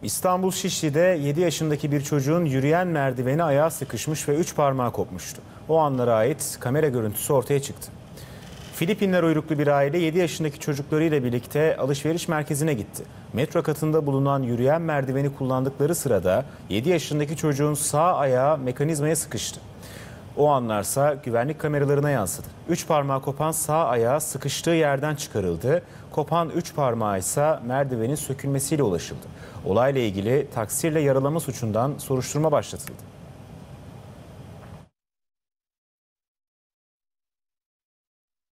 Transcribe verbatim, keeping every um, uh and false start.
İstanbul Şişli'de yedi yaşındaki bir çocuğun yürüyen merdiveni ayağı sıkışmış ve üç parmağı kopmuştu. O anlara ait kamera görüntüsü ortaya çıktı. Filipinler uyruklu bir aile yedi yaşındaki çocuklarıyla birlikte alışveriş merkezine gitti. Metro katında bulunan yürüyen merdiveni kullandıkları sırada yedi yaşındaki çocuğun sağ ayağı mekanizmaya sıkıştı. O anlarsa güvenlik kameralarına yansıdı. Üç parmağı kopan sağ ayağı sıkıştığı yerden çıkarıldı. Kopan üç parmağı ise merdivenin sökülmesiyle ulaşıldı. Olayla ilgili taksirle yaralama suçundan soruşturma başlatıldı.